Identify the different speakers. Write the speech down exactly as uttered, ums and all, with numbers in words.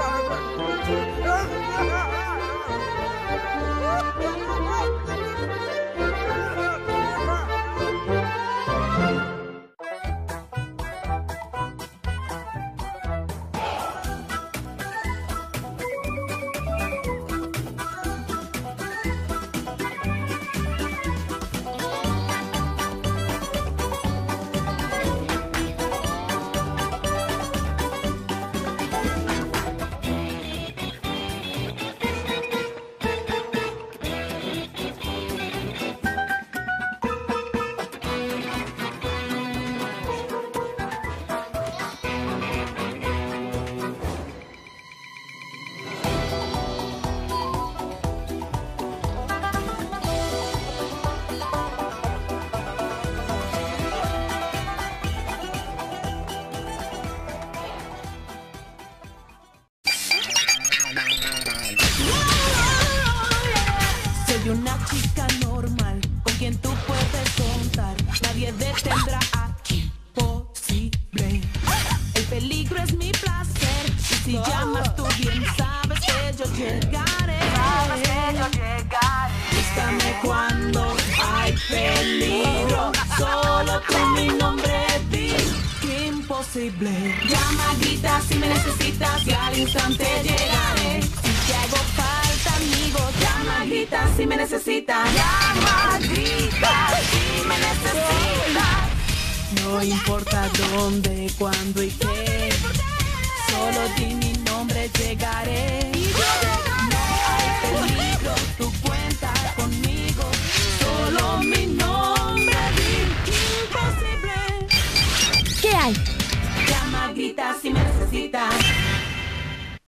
Speaker 1: Soy una chica normal con quien tú puedes contar. Nadie detendrá aquí, posible. El peligro es mi placer. Y si llamas tú bien sabes que yo llegaré. Sabes que yo llegaré. Búscame cuando hay peligro. Solo tú mi nombre di. Imposible. Llama, grita si me necesitas y al instante llegaré. Si te hago falta, amigo, llama, grita si me necesitas. Llama, grita si me necesitas. No importa dónde, cuándo y qué. Solo di mi nombre, llegaré.